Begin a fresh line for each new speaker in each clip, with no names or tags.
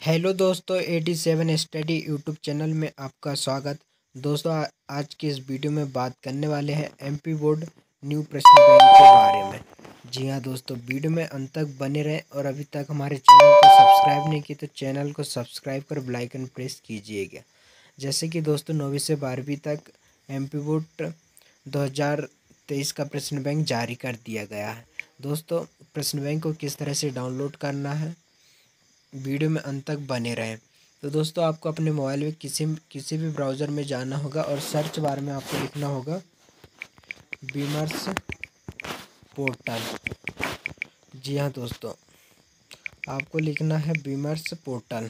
Hello दोस्तों, 87 study YouTube channel में आपका स्वागत। दोस्तों आज के इस वीडियो में बात करने वाले हैं एमपी बोर्ड न्यू प्रश्न बैंक के बारे में। जी हाँ दोस्तों, वीडियो में अंत तक बने रहें और अभी तक हमारे चैनल को सब्सक्राइब नहीं किया तो चैनल को सब्सक्राइब कर बेल आइकन प्रेस कीजिएगा। जैसे कि दोस्तों 9वीं से 12वीं तक एमपी बोर्ड 2023 का प्रश्न बैंक जारी कर दिया गया है। दोस्तों प्रश्न बैंक को किस तरह से डाउनलोड करना है, वीडियो में अंत तक बने रहें। तो दोस्तों आपको अपने मोबाइल में किसी भी ब्राउज़र में जाना होगा और सर्च बार में आपको लिखना होगा बीमर्स पोर्टल। जी हाँ दोस्तों, आपको लिखना है बीमर्स पोर्टल।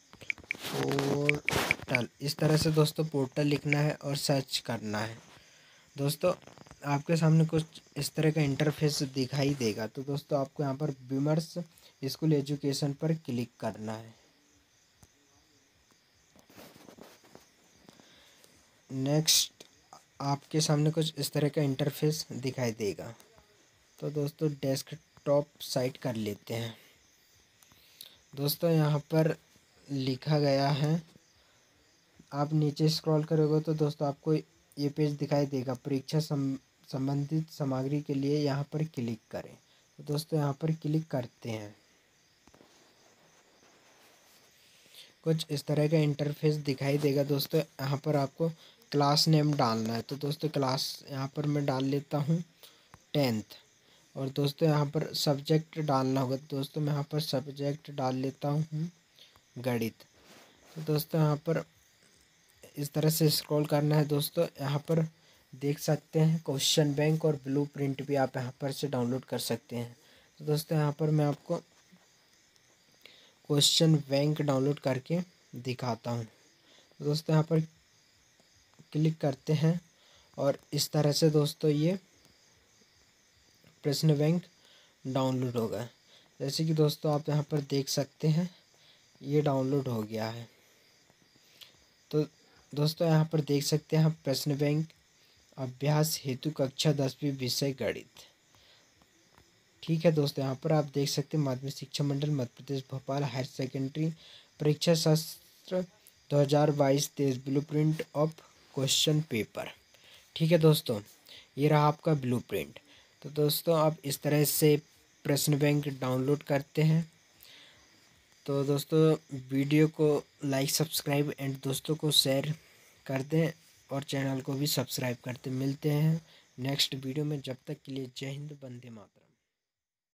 इस तरह से दोस्तों पोर्टल लिखना है और सर्च करना है। दोस्तों आपके सामने कुछ इस तरह का इंटरफेस दिखाई देगा। तो दोस्तों आपको यहाँ पर बीमर्स स्कूल एजुकेशन पर क्लिक करना है। नेक्स्ट आपके सामने कुछ इस तरह का इंटरफेस दिखाई देगा। तो दोस्तों डेस्कटॉप साइट कर लेते हैं। दोस्तों यहाँ पर लिखा गया है, आप नीचे स्क्रॉल करोगे तो दोस्तों आपको ये पेज दिखाई देगा, परीक्षा संबंधित सामग्री के लिए यहाँ पर क्लिक करें। तो दोस्तों यहाँ पर क्लिक करते हैं। कुछ इस तरह का इंटरफेस दिखाई देगा। दोस्तों यहाँ पर आपको क्लास नेम डालना है। तो दोस्तों क्लास यहाँ पर मैं डाल लेता हूँ 10th। और दोस्तों यहाँ पर सब्जेक्ट डालना होगा। तो दोस्तों मैं यहाँ पर सब्जेक्ट डाल लेता हूँ गणित। तो दोस्तों यहाँ पर इस तरह से स्क्रॉल करना है। दोस्तों यहाँ पर देख सकते हैं क्वेश्चन बैंक और ब्लू प्रिंट भी आप यहाँ पर से डाउनलोड कर सकते हैं। तो दोस्तों यहाँ पर मैं आपको क्वेश्चन बैंक डाउनलोड करके दिखाता हूँ। तो दोस्तों यहाँ पर क्लिक करते हैं और इस तरह से दोस्तों ये प्रश्न बैंक डाउनलोड होगा। जैसे कि दोस्तों आप यहाँ पर देख सकते हैं ये डाउनलोड हो गया है। तो दोस्तों यहाँ पर देख सकते हैं प्रश्न बैंक अभ्यास हेतु कक्षा 10वीं विषय गणित। ठीक है दोस्तों, यहाँ पर आप देख सकते हैं माध्यमिक शिक्षा मंडल मध्य प्रदेश भोपाल हायर सेकेंडरी परीक्षा शास्त्र 2022-23 blueprint of question paper. ठीक है दोस्तों, ये रहा आपका ब्लू प्रिंट। तो दोस्तों आप इस तरह से प्रश्न बैंक डाउनलोड करते हैं। तो दोस्तों वीडियो को लाइक सब्सक्राइब एंड दोस्तों को शेयर कर दें और चैनल को भी सब्सक्राइब करते। मिलते हैं नेक्स्ट वीडियो में, जब तक के लिए जय हिंद, वंदे मातरम।